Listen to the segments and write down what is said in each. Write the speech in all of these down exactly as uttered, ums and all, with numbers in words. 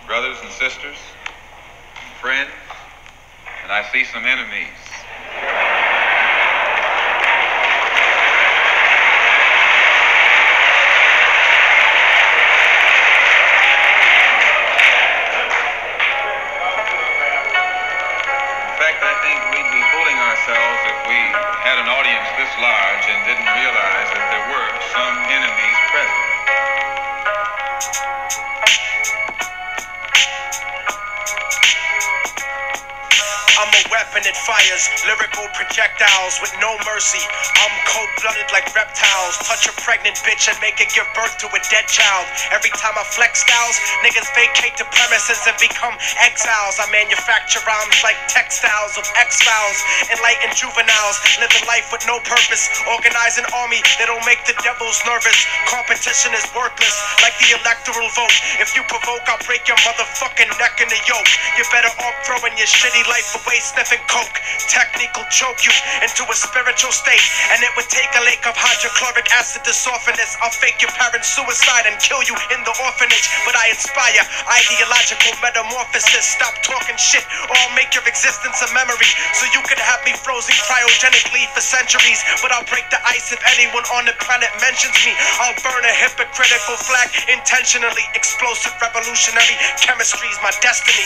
brothers and sisters, friends, and I see some enemies. In fact, I think we'd be fooling ourselves if we had an audience this large and didn't realize that there were some enemies present. I'm a weapon that fires lyrical projectiles with no mercy. I'm cold-blooded like reptiles. Touch a pregnant bitch and make it give birth to a dead child. Every time I flex styles, niggas vacate the premises and become exiles. I manufacture rhymes like textiles of X-Files. Enlightened juveniles, living life with no purpose. Organize an army that'll make the devils nervous. Competition is worthless, like the electoral vote. If you provoke, I'll break your motherfucking neck in the yoke. You're better off throwing your shitty life away, sniffing coke. Technique will choke you into a spiritual state, and it would take a lake of hydrochloric acid to soften this. I'll fake your parents' suicide and kill you in the orphanage, but I inspire ideological metamorphosis. Stop talking shit or I'll make your existence a memory, so you can have me frozen cryogenically for centuries. But I'll break the ice if anyone on the planet mentions me. I'll burn a hypocritical flag intentionally. Explosive revolutionary chemistry's my destiny.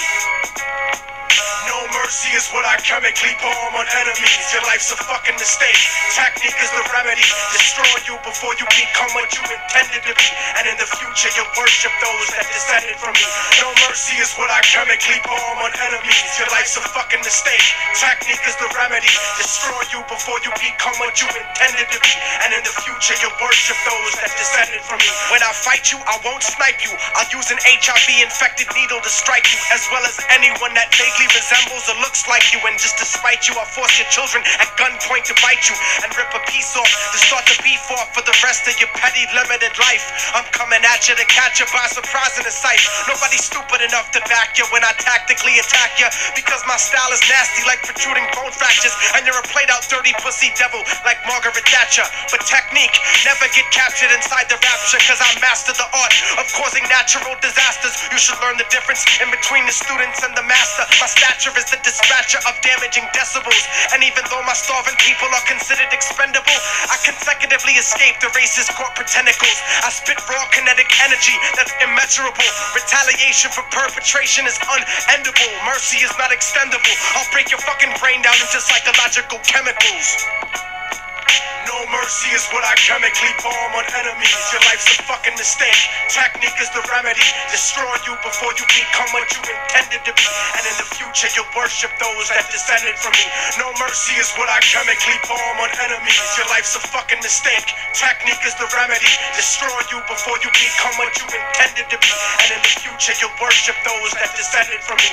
No mercy is what I chemically bomb on enemies. Your life's a fucking mistake. Technique is the remedy. Destroy you before you become what you intended to be. And in the future you'll worship those that descended from me. No mercy is what I chemically bomb on enemies. Your life's a fucking mistake. Technique is the remedy. Destroy you before you become what you intended to be. And in the future you'll worship those that descended from me. When I fight you, I won't snipe you. I'll use an H I V infected needle to strike you, as well as anyone that vaguely resembles or looks like you. And just to spite you, I'll force your children at gunpoint to bite you and rip a piece off to start the beef off for the rest of your petty limited life. I'm coming at you to catch you by surprise in the sight. Nobody's stupid enough to back you when I tactically attack you, because my style is nasty like protruding bone fractures, and you're a played out dirty pussy devil like Margaret Thatcher. But technique never get captured inside the rapture, cause I master the art of causing natural disasters. You should learn the difference in between the students and the master. My stature is the dispatcher of damaging decibels, and even though my starving people are considered expendable, I consecutively escape the racist corporate tentacles. I spit raw kinetic energy that's immeasurable. Retaliation for perpetration is unendable. Mercy is not extendable. I'll break your fucking brain down into psychological chemicals. No mercy is what I chemically bomb on enemies. Your life's a fucking mistake. Technique is the remedy. Destroy you before you become what you intended to be. And in the future you'll worship those that descended from me. No mercy is what I chemically bomb on enemies. Your life's a fucking mistake. Technique is the remedy. Destroy you before you become what you intended to be. And in the future you'll worship those that descended from me.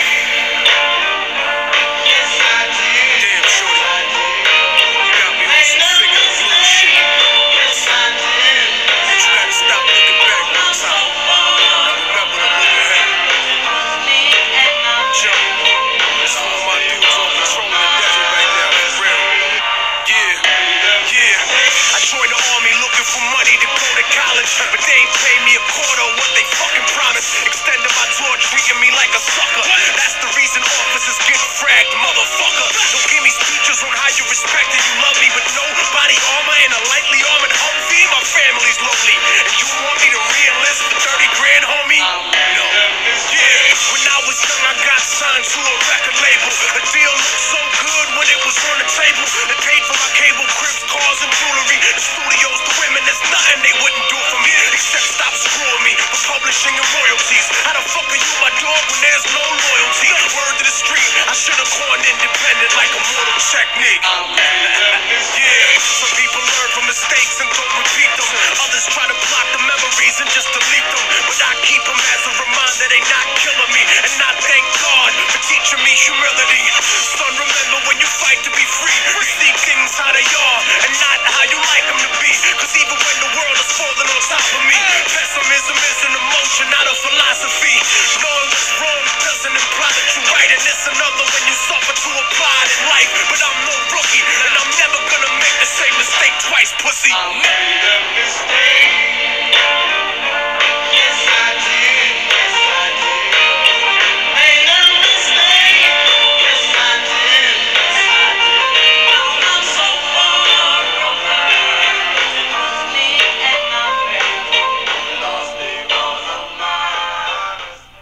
Damn, shorty. You got me fact that you love me with no body armor and a lightly armored Humvee, my family's lonely. And you want me to re-enlist for thirty grand, homie? No. Yeah, when I was young, I got signed to a record label. The deal looked so good when it was on the table. They paid for my cable, cribs, cars, and jewelry. The studios, the women, there's nothing they wouldn't do for me except stop screwing me for publishing and royalties. How the fuck are you my dog when there's no loyalty? Word to the street, I should have gone independent like a mortal technique. Yeah, some people learn from mistakes and don't repeat them. Others try to block the memories and just delete them. But I keep them as a reminder they not killing me. And I thank God for teaching me humility. Son, remember when you fight to be free, you see things how they are and not how you like them to be. Cause even when the world is falling on top of me, pessimism is an emotion, not a philosophy. Knowing what's wrong doesn't imply that you're right. And it's another when you suffer to apply it in life. But I'm no rookie, and I'm never gonna make the same mistake twice, pussy. I made a mistake. Yes, I did. Yes, I did. Made a mistake. Yes, I did. Yes, I did. I'm so far from her. It was me and my friend. Lost because of mine.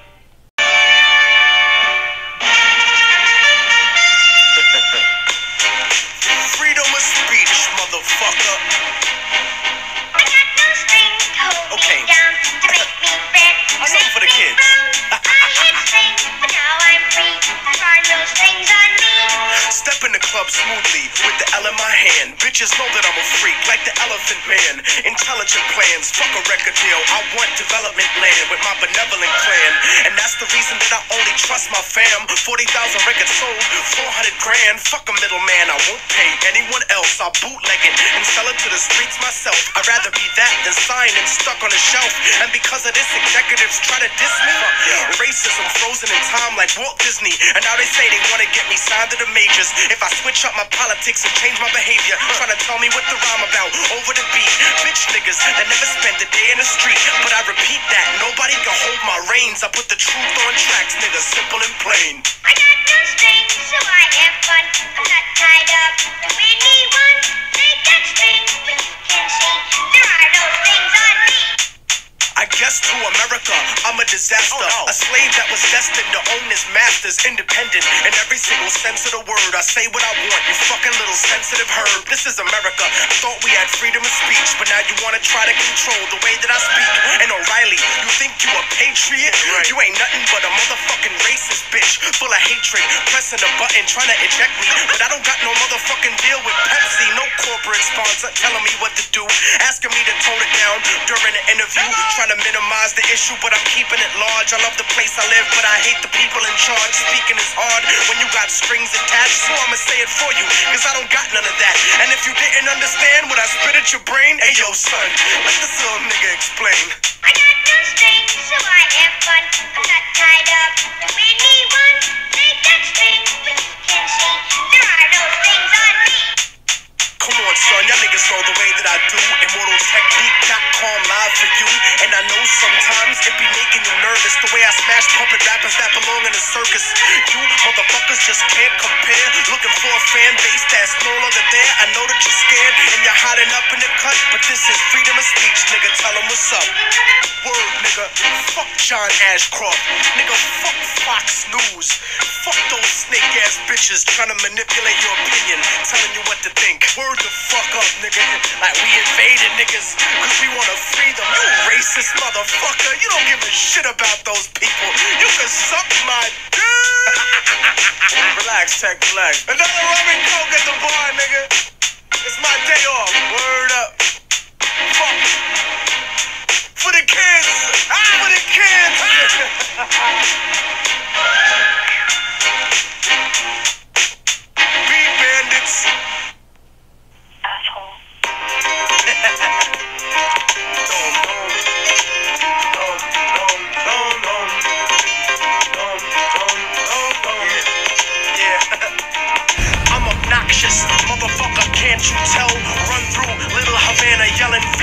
Freedom of speech, motherfucker. I got no strings to hold Okay. me down, to make me fret, to Something make for the me kids. frown. I hit strings, but now I'm free. There are no strings on me. Step in the club smoothly with the L in my hand. Bitches know that I'm a freak, like the Elephant Man. Intelligent plans, fuck a record deal. I want development land with my benevolent clan. And that's the reason that I only trust my fam. forty thousand records sold, four hundred grand. Fuck a middleman, I won't pay anyone else. I'll bootleg it and sell it to the streets myself. I'd rather be that than signed and stuck on a shelf. And because of this, executives try to diss me. Racism frozen in time like Walt Disney. And now they say they want to get me signed to the majors. If I switch up my politics and change my behavior, trying to tell me what the rhyme about over the beat. Bitch niggas that never spent a day in the street. But I repeat that, nobody can hold my reins. I put the truth on tracks, nigga, simple and plain. I got no strings, so I have fun. I'm not tied up to anyone. They got strings, but you can see there are no strings on me. I guess to America, I'm a disaster. Oh, no. A slave that was destined to own his masters. Independent in every single sense of the word. I say what I want, you fucking little sensitive herb. This is America. I thought we had freedom of speech, but now you wanna try to control the way that I speak. And O'Reilly, you think you a patriot? Right. You ain't nothing but a motherfucking racist bitch. Full of hatred, pressing a button, trying to eject me. But I don't got no motherfucking deal with Pepsi. No corporate sponsor telling me what to do. Asking me to tone it down during the interview. Trying to minimize the issue, but I'm keeping it large. I love the place I live, but I hate the people in charge. Speaking is hard when you got strings attached, so I'ma say it for you, cause I don't got none of that. And if you didn't understand what I spit at your brain, hey yo son, let this little nigga explain. I got no strings, so I have fun. I'm not tied up to anyone. They got strings, but you can see there are no strings on me. Come on, son, y'all niggas know the way that I do. immortal technique dot com live for you. And I know sometimes it be making you nervous, the way I smash puppet rappers that belong in a circus. You motherfuckers just can't compare. Looking for a fan base that's no longer there. I know that you're scared and you're hiding up in the cut, but this is freedom of speech, nigga. Tell them what's up. Word, nigga. Fuck John Ashcroft. Nigga, fuck Fox News. Fuck those snake ass bitches trying to manipulate your opinion, telling you what to think. Word the fuck up, nigga. Like we invaded niggas cause we wanna free them. You racist motherfucker. You don't give a shit about those people. You can suck my dick. Relax, Tech, relax. Another rum and coke at the bar, nigga. It's my day off. Word up. Fuck. For the kids. Ah, for the kids. Be bandits. Asshole. I'm obnoxious, motherfucker, can't you tell? Run through Little Havana yelling